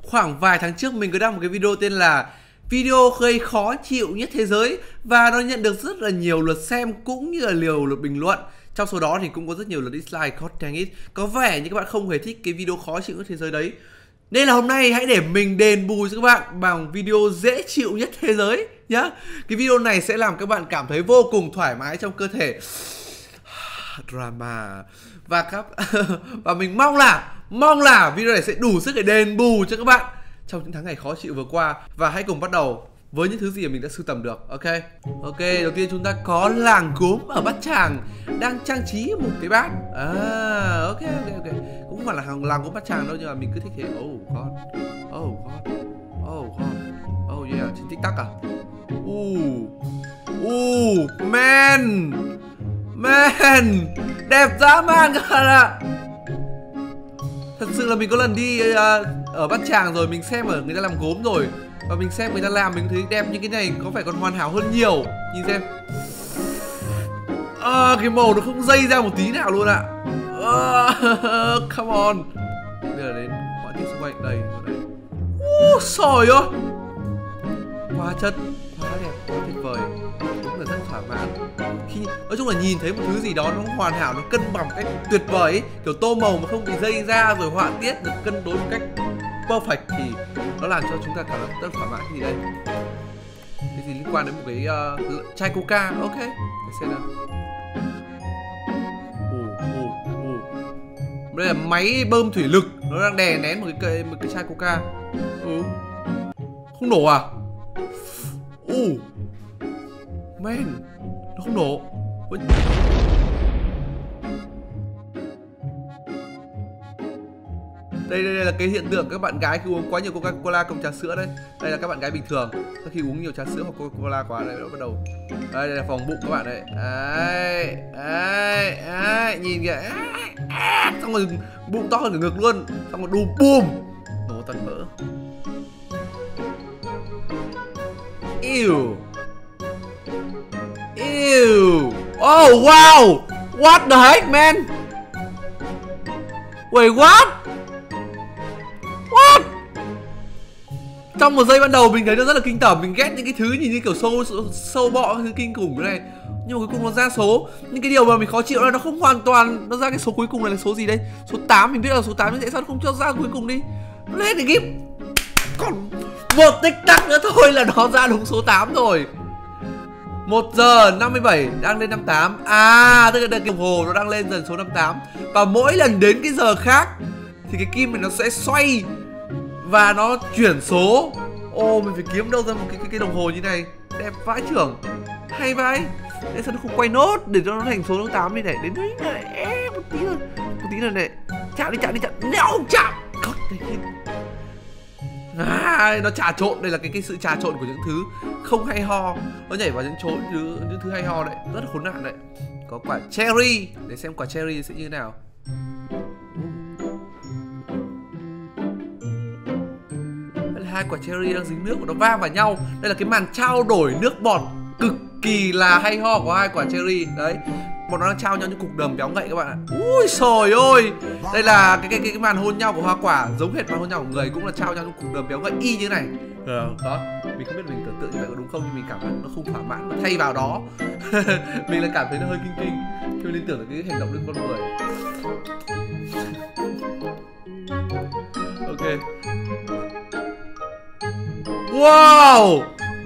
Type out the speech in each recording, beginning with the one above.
Khoảng vài tháng trước mình có đăng một cái video tên là video gây khó chịu nhất thế giới, và nó nhận được rất là nhiều lượt xem cũng như là nhiều lượt bình luận. Trong số đó thì cũng có rất nhiều lượt dislike. God dang it. Có vẻ như các bạn không hề thích cái video khó chịu nhất thế giới đấy. Nên là hôm nay hãy để mình đền bù cho các bạn bằng video dễ chịu nhất thế giới nhá. Cái video này sẽ làm các bạn cảm thấy vô cùng thoải mái trong cơ thể. Drama. Và mình mong là video này sẽ đủ sức để đền bù cho các bạn trong những tháng ngày khó chịu vừa qua. Và hãy cùng bắt đầu với những thứ gì mà mình đã sưu tầm được. Ok, đầu tiên chúng ta có làng gốm ở Bát Tràng đang trang trí một cái bát. Ok. Cũng không phải là làng gốm Bát Tràng đâu, nhưng mà mình cứ thích thế. Oh yeah, trên TikTok à? Man, đẹp dã man các bạn ạ. Thật sự là mình có lần đi ở Bát Tràng rồi, mình xem ở người ta làm gốm rồi, và mình xem người ta làm mình thấy đẹp như cái này có vẻ còn hoàn hảo hơn nhiều. Nhìn xem, cái màu nó không dây ra một tí nào luôn ạ. Come on. Bây giờ đến họa tiết xung quanh đây. Sỏi ơi, quá chất, quá đẹp, quá tuyệt vời. Đúng là rất thỏa mãn khi nói chung là nhìn thấy một thứ gì đó nó hoàn hảo, nó cân bằng một cách tuyệt vời ấy. Kiểu tô màu mà không bị dây ra, rồi họa tiết được cân đối một cách perfect thì nó làm cho chúng ta cảm thấy rất thỏa mãn. Cái gì đây? Cái gì liên quan đến một cái chai coca? Ok, để xem nào. Đây là máy bơm thủy lực, nó đang đè nén một cái chai coca. Không nổ à? Man, nó không nổ. Đây là cái hiện tượng các bạn gái khi uống quá nhiều Coca-Cola cộng trà sữa đấy. Đây là các bạn gái bình thường. Sau khi uống nhiều trà sữa hoặc Coca-Cola quá đấy, nó bắt đầu. Đây là phòng bụng các bạn đấy. Đấy, nhìn kìa. Xong rồi bụng to hơn cả ngực luôn. Xong rồi đùng bùm, nổ toàn vỡ. Ew. Oh wow. What the heck man? Wait, what? Trong một giây ban đầu mình thấy nó rất là kinh tởm, mình ghét những cái thứ nhìn như kiểu sâu bọ, thứ kinh khủng thế này. Nhưng mà cuối cùng nó ra số. Nhưng cái điều mà mình khó chịu là nó không hoàn toàn. Nó ra cái số cuối cùng này là số gì đây? Số 8, mình biết là số 8, nhưng tại sao nó không cho ra cuối cùng đi? Nó hết cái kíp. Còn một tích tắc nữa thôi là nó ra đúng số 8 rồi. 1 giờ 57 đang lên 58. Tức là cái đồng hồ nó đang lên dần số 58. Và mỗi lần đến cái giờ khác thì cái kim này nó sẽ xoay và nó chuyển số. Mình phải kiếm đâu ra một cái đồng hồ như này. Đẹp vãi chưởng. Hay vãi. Tại sao nó không quay nốt để cho nó thành số 8 đi này. Đến đấy này. Một tí nữa này. Chạm đi. Nếu không chạm. Nó trà trộn. Đây là cái sự trà trộn của những thứ không hay ho. Nó nhảy vào những thứ hay ho đấy. Rất là khốn nạn đấy. Có quả cherry. Để xem quả cherry sẽ như thế nào. Hai quả cherry đang dính nước và nó va vào nhau. Đây là cái màn trao đổi nước bọt cực kỳ là hay ho của hai quả cherry. Đấy, bọn nó đang trao nhau những cục đờm béo ngậy các bạn ạ. Ui trời ơi. Đây là cái màn hôn nhau của hoa quả, giống hệt màn hôn nhau của người, cũng là trao nhau những cục đờm béo ngậy y như này. Đó, mình không biết mình tưởng tượng như vậy có đúng không, nhưng mình cảm thấy nó không thỏa mãn. Nó thay vào đó mình lại cảm thấy nó hơi kinh khi mình liên tưởng đến cái hành động của con người. Ok. Wow.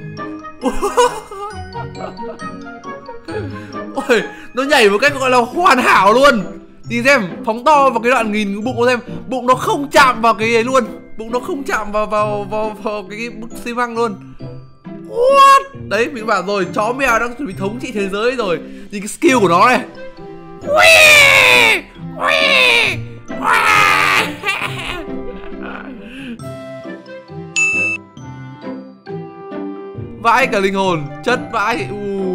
Ôi, nó nhảy một cách gọi là hoàn hảo luôn. Nhìn xem, phóng to vào cái đoạn nghìn bụng xem, bụng nó không chạm vào cái ấy luôn. Bụng nó không chạm vào cái bức xi măng luôn. What? Đấy, mình bảo rồi, chó mèo đang chuẩn bị thống trị thế giới rồi. Nhìn cái skill của nó này. Vãi cả linh hồn, chất vãi.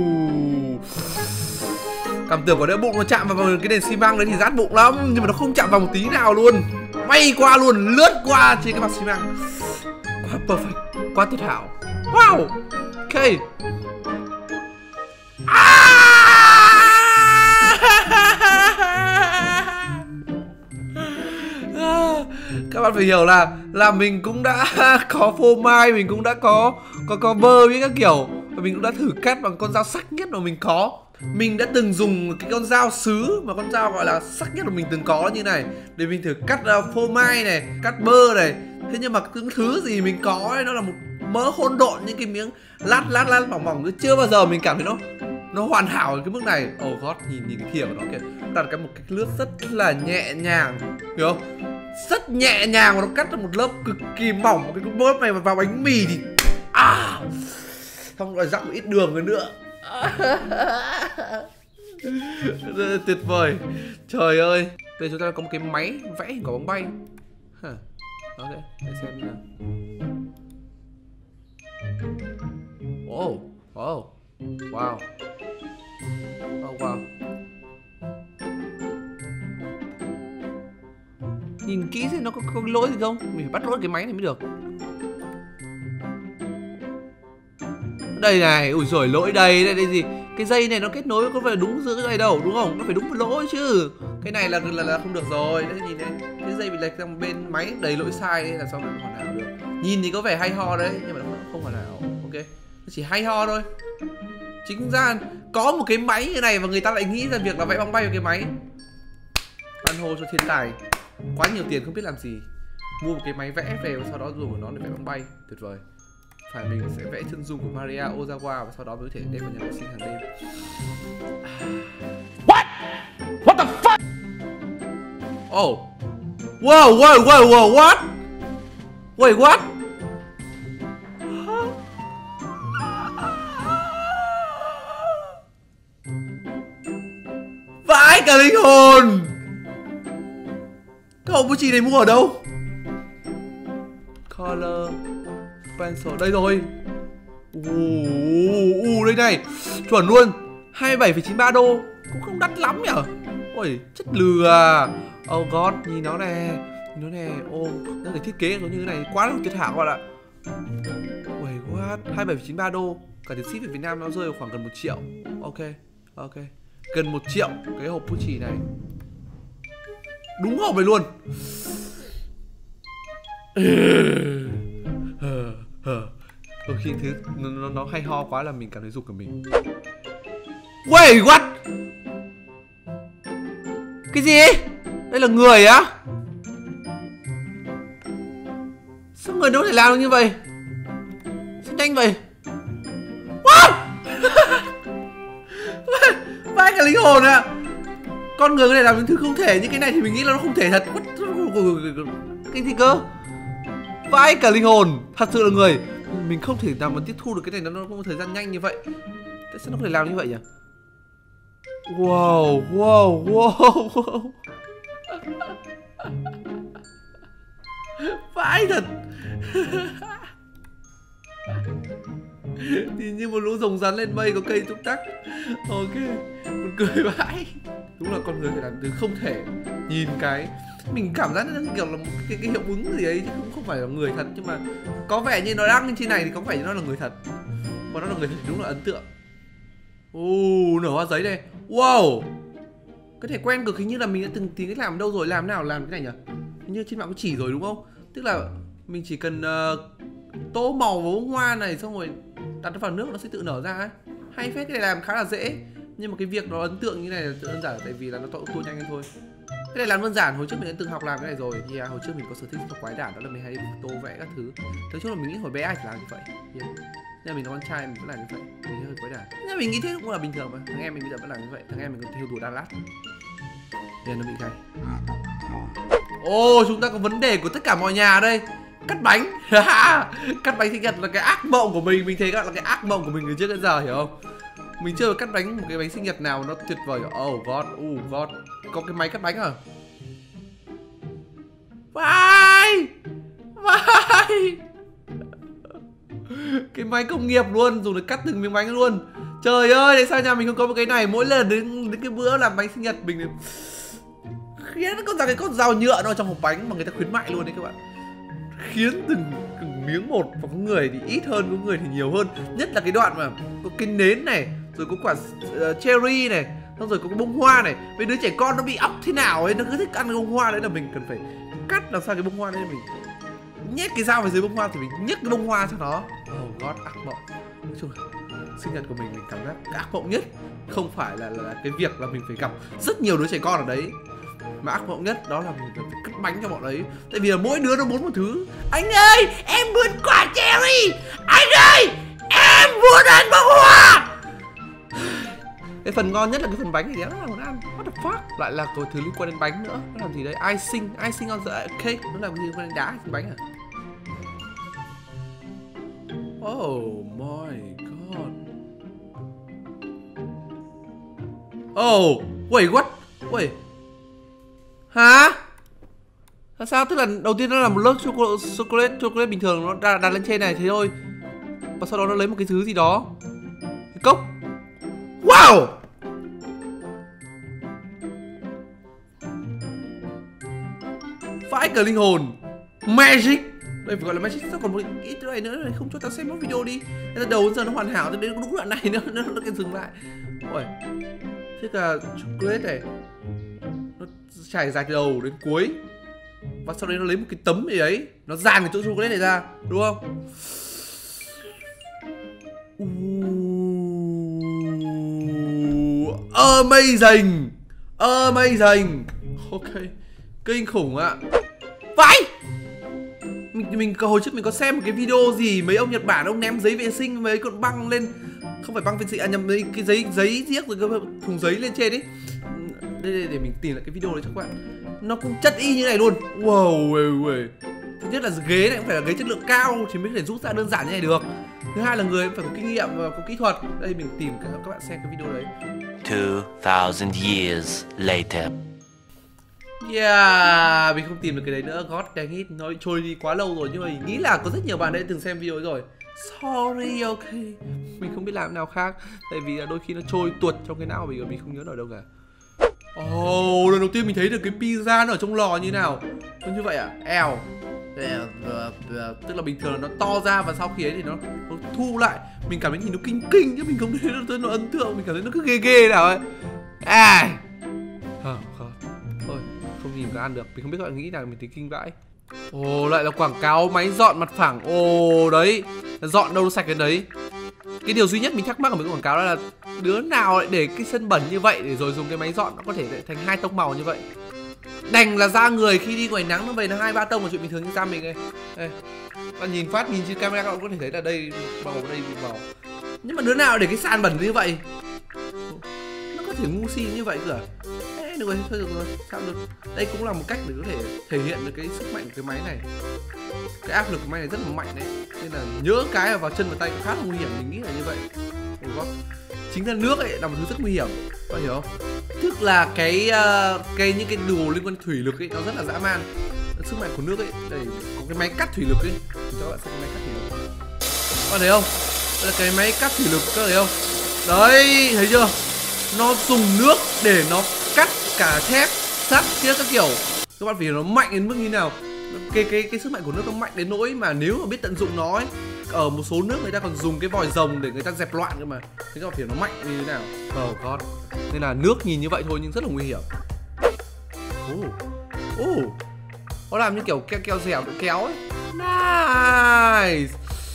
Cảm tưởng của đứa bụng nó chạm vào cái nền xi măng đấy thì rát bụng lắm, nhưng mà nó không chạm vào một tí nào luôn. Bay qua luôn, lướt qua trên cái mặt xi măng. Quá perfect, quá tuyệt hảo. Wow. Ok. Các bạn phải hiểu là mình cũng đã có phô mai, mình cũng đã có bơ với các kiểu, và mình cũng đã thử cắt bằng con dao sắc nhất mà mình có. Mình đã từng dùng cái con dao sứ, mà con dao gọi là sắc nhất mà mình từng có như này, để mình thử cắt phô mai này, cắt bơ này. Thế nhưng mà những thứ gì mình có ấy, nó là một mớ hỗn độn, những cái miếng lát mỏng mỏng, chưa bao giờ mình cảm thấy nó hoàn hảo ở cái mức này. Oh god, nhìn cái thìa của nó kìa, đặt một cái lướt rất là nhẹ nhàng, hiểu không? Rất nhẹ nhàng, và nó cắt ra một lớp cực kỳ mỏng. Cái lớp này mà vào bánh mì thì xong rồi rắc một ít đường nữa. Tuyệt vời. Trời ơi. Đây chúng ta có một cái máy vẽ hình quả bóng bay. Ok, để xem nào. Wow. Wow. Wow. Oh wow. Nhìn kỹ xem nó có lỗi gì không. Mình phải bắt lỗi cái máy này mới được. Đây này, ui giời, lỗi đây gì? Cái dây này nó kết nối có phải đúng giữa cái dây đâu, đúng không? Nó phải đúng với lỗi chứ. Cái này là không được rồi. Đấy, nhìn này, cái dây bị lệch sang bên máy đầy lỗi sai là sao nó hoàn hảo được. Nhìn thì có vẻ hay ho đấy, nhưng mà nó không hoàn hảo. Ok, nó chỉ hay ho thôi. Chính ra có một cái máy như này và người ta lại nghĩ ra việc là vẽ bóng bay vào cái máy. Ban hô cho thiên tài. Quá nhiều tiền không biết làm gì, mua một cái máy vẽ về và sau đó dùng nó để vẽ bóng bay. Tuyệt vời. Phải, mình sẽ vẽ chân dung của Maria Ozawa và sau đó mới có thể đem vào nhà vệ sinh hàng đêm. What the fuck? Oh. Wow, what? Wait, what? Vãi cả linh hồn. Cái hộp bút chì này mua ở đâu? Color pencil, đây rồi. Đây này, chuẩn luôn. 27,93 đô, cũng không đắt lắm nhở. Ôi, chất lừa. Oh god, nhìn nó nè. Nó cái thiết kế nó như thế này quá là tuyệt hảo các bạn ạ. Ôi what, 27,93 đô. Cả tiền ship về Việt Nam nó rơi vào khoảng gần 1 triệu. Ok, gần 1 triệu cái hộp bút chì này. Đúng hộp này luôn. Đôi khi thứ nó hay ho quá là mình cảm thấy giục của mình. Wait, what? Cái gì? Đây là người á? Sao người nó có thể làm được như vậy? Sao nhanh vậy? What? Vãi cả linh hồn ạ. Con người có thể làm những thứ không thể, như cái này thì mình nghĩ là nó không thể thật. Cái gì cơ? Vãi cả linh hồn. Thật sự là người, mình không thể nào mà tiếp thu được cái này, nó có một thời gian nhanh như vậy. Tại sao nó có thể làm như vậy nhỉ? Wow. Vãi thật. Thì như một lũ rồng rắn lên mây có cây túc tắc. Ok, buồn cười vãi. Đúng là con người phải làm từ không thể. Nhìn cái mình cảm giác nó kiểu là một cái hiệu ứng gì ấy, chứ không phải là người thật, nhưng mà có vẻ như nó đăng lên trên này thì có vẻ như nó là người thật. Còn nó là người thật thì đúng là ấn tượng. Nở hoa giấy đây. Wow, cái này quen cực, hình như là mình đã từng tìm cách làm đâu rồi. Làm nào làm cái này nhỉ? Hình như trên mạng có chỉ rồi đúng không? Tức là mình chỉ cần tô màu vào bông hoa này, xong rồi đặt nó vào nước nó sẽ tự nở ra ấy. Hay phết, cái này làm khá là dễ. Nhưng mà cái việc nó ấn tượng như này là đơn giản tại vì là nó tô nhanh hơn thôi. Cái này làm đơn giản, hồi trước mình đã từng học làm cái này rồi. Hồi trước mình có sở thích học quái đản, đó là mình hay tô vẽ các thứ. Nói chung là mình nghĩ hồi bé ai chỉ làm như vậy. Nhưng mình là con trai mình vẫn làm như vậy, mình hơi quái đản. Nhưng mình nghĩ thế cũng là bình thường mà. Thằng em mình bây giờ vẫn làm như vậy, thằng em mình còn theo đuổi Đà Lạt. Nên nó bị gay. Chúng ta có vấn đề của tất cả mọi nhà đây. Cắt bánh. Cắt bánh sinh nhật là cái ác mộng của mình thấy là cái ác mộng của mình từ trước đến giờ, hiểu không? Mình chưa cắt bánh một cái bánh sinh nhật nào nó tuyệt vời. Oh god. Có cái máy cắt bánh à? Vai. Cái máy công nghiệp luôn, dùng để cắt từng miếng bánh luôn. Trời ơi, tại sao nhà mình không có một cái này? Mỗi lần đến cái bữa làm bánh sinh nhật mình khiến con dao nhựa nó trong hộp bánh mà người ta khuyến mại luôn đấy các bạn. Khiến từng miếng một, và có người thì ít hơn, có người thì nhiều hơn. Nhất là cái đoạn mà có cái nến này, rồi có quả cherry này, xong rồi có cái bông hoa này. Mấy đứa trẻ con nó bị óc thế nào ấy, nó cứ thích ăn cái bông hoa đấy, là mình cần phải cắt làm sao cái bông hoa đây mình nhét cái dao vào dưới bông hoa thì mình nhấc cái bông hoa cho nó. Oh god, ác mộng. Nói chung là sinh nhật của mình cảm giác ác mộng nhất không phải là cái việc là mình phải gặp rất nhiều đứa trẻ con ở đấy, mà ác mộng nhất đó là mình phải cắt bánh cho bọn ấy. Tại vì là mỗi đứa nó muốn một thứ. Anh ơi, em muốn quả cherry. Anh ơi, em muốn ăn bông hoa. Cái phần ngon nhất là cái phần bánh này đéo là muốn ăn. What the fuck? Lại là có thứ liên quan đến bánh nữa. Nó làm gì đấy? Icing on the cake. Nó làm gì liên quan đến đá hay bánh à? Oh my god. Oh, wait, what? Wait. Hả? Là sao? Tức là đầu tiên nó là một lớp chocolate bình thường, nó đặt lên trên này thế thôi. Và sau đó nó lấy một cái thứ gì đó. Cái cốc. Wow. Vãi cả linh hồn. Magic. Đây phải gọi là magic. Sao còn một ít thứ này nữa này, không cho tao xem một video đi. Từ đầu đến giờ nó hoàn hảo, đến đúng đoạn này nó cái dừng lại. Ôi. Thế là chocolate này nó trải dài từ đầu đến cuối. Và sau đấy nó lấy một cái tấm gì đấy, nó dàn cái chỗ chocolate này ra, đúng không? Amazing. Amazing. Ok. Kinh khủng ạ. Vãi. Mình hồi trước mình có xem một cái video gì mấy ông Nhật Bản ông ném giấy vệ sinh mấy con băng lên, không phải băng vệ sinh, nhầm mấy cái giấy giếc rồi cái thùng giấy lên trên ấy. Đây để mình tìm lại cái video đấy cho các bạn. Nó cũng chất y như này luôn. Wow. Thứ nhất là ghế này cũng phải là ghế chất lượng cao thì mới có thể rút ra đơn giản như này được. Thứ hai là người phải có kinh nghiệm và có kỹ thuật. Đây mình tìm các bạn xem cái video đấy. 2000 years later. Yeah, mình không tìm được cái đấy nữa. God dang it, nó trôi đi quá lâu rồi. Nhưng mà mình nghĩ là có rất nhiều bạn đã từng xem video ấy rồi. Sorry, ok. Mình không biết làm nào khác. Tại vì là đôi khi nó trôi tuột trong cái não mình không nhớ nổi đâu cả. Oh, lần đầu tiên mình thấy được cái pizza nó ở trong lò như nào. Nó như vậy à? Eo. Tức là bình thường là nó to ra và sau khi ấy thì nó thu lại. Mình cảm thấy nhìn nó kinh chứ mình không thấy nó ấn tượng. Mình cảm thấy nó cứ ghê nào ấy. À. Thôi, không nhìn có ăn được. Mình không biết các bạn nghĩ là mình thấy kinh vãi. Ồ, lại là quảng cáo máy dọn mặt phẳng. Ồ, đấy. Dọn đâu nó sạch đến đấy. Cái điều duy nhất mình thắc mắc ở mấy cái quảng cáo đó là đứa nào lại để cái sân bẩn như vậy để rồi dùng cái máy dọn nó có thể thành 2 tông màu như vậy. Đành là da người khi đi ngoài nắng nó về là 2-3 tông là chuyện bình thường như da mình này. Đây. Bạn nhìn phát nhìn trên camera các bạn có thể thấy là đây màu đây màu. Nhưng mà đứa nào để cái sàn bẩn như vậy? Nó có thể ngu si như vậy cơ à? Được rồi, thôi được rồi, sao được. Đây cũng là một cách để có thể thể hiện được cái sức mạnh của cái máy này. Cái áp lực của máy này rất là mạnh đấy. Nên là nhỡ cái vào chân và tay cũng khá là nguy hiểm, mình nghĩ là như vậy. Đúng không? Chính là nước ấy là một thứ rất nguy hiểm, bạn hiểu không? Tức là những cái đồ liên quan thủy lực ấy nó rất là dã man. Sức mạnh của nước ấy, đây có cái máy cắt thủy lực ấy. Cho các bạn xem cái máy cắt thủy lực. Các bạn thấy không? Đây là cái máy cắt thủy lực, các bạn thấy không? Đấy, thấy chưa? Nó dùng nước để nó cắt cả thép, sắt, kia các kiểu. Các bạn vì nó mạnh đến mức như nào. Cái sức mạnh của nước nó mạnh đến nỗi mà nếu mà biết tận dụng nó ấy, ở một số nước người ta còn dùng cái vòi rồng để người ta dẹp loạn cơ mà. Thế các bạn hiểu nó mạnh như thế nào. Oh god. Nên là nước nhìn như vậy thôi nhưng rất là nguy hiểm. Nó làm như kiểu keo dẻo được kéo ấy. Nice.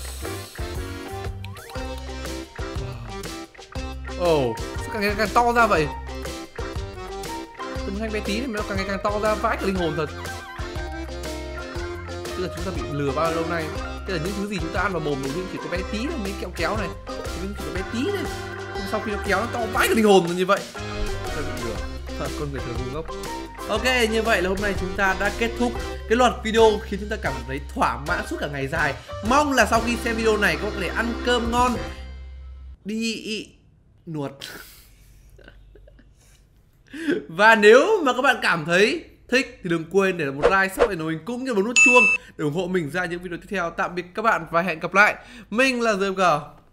Sao càng ngày càng to ra vậy? Từng thanh bé tí này mà nó càng ngày càng to ra, vãi cả linh hồn thật. Tức là chúng ta bị lừa bao lâu nay. Tức là những thứ gì chúng ta ăn vào mồm đầu tiên chỉ có bé tí này, mấy kẹo kéo này, chỉ có bé tí này. Sau khi nó kéo nó to vãi cả linh hồn như vậy. Ta bị lừa. Con người thật ngu ngốc. Ok, như vậy là hôm nay chúng ta đã kết thúc cái loạt video khiến chúng ta cảm thấy thỏa mãn suốt cả ngày dài. Mong là sau khi xem video này các bạn có thể ăn cơm ngon, đi nuột. Và nếu mà các bạn cảm thấy thích thì đừng quên để một like, subscribe của mình cũng như bấm nút chuông để ủng hộ mình ra những video tiếp theo. Tạm biệt các bạn và hẹn gặp lại. Mình là GMG.